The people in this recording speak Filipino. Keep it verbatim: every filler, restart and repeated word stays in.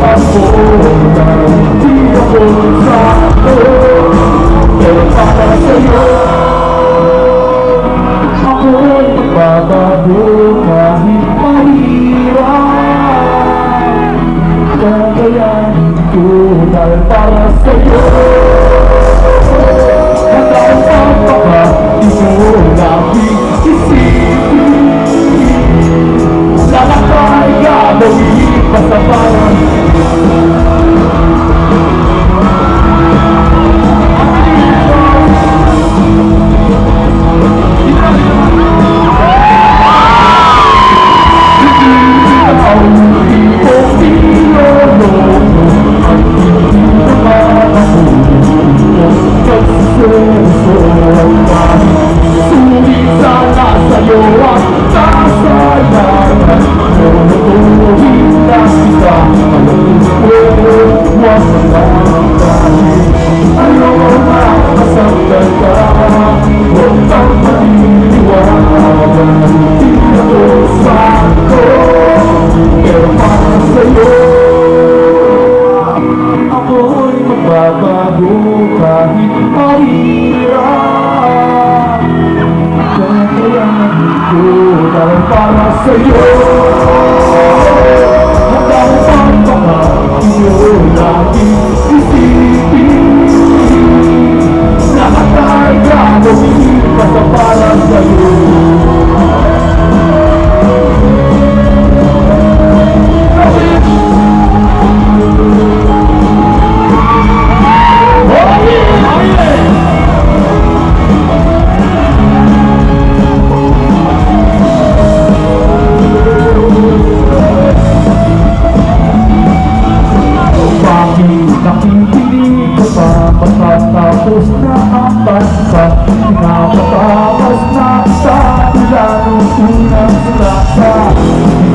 ako na hindi ako sakto, pero para sa'yo ako'y magbabago kahit mahirap. Kagayahin ko dahil para sa'yo hanggang pagpaka di mo laging isipin. Lalakay gagawin pasabayan. Kahit mahirap, kakayanin ko dahil para sa'yo hanggang pagpaka di mo laging isipin. Lahat ay gagawin basta para sa'yo. Matatapos na ang bansa, pinapatakas na sa ilanong unang sulasa.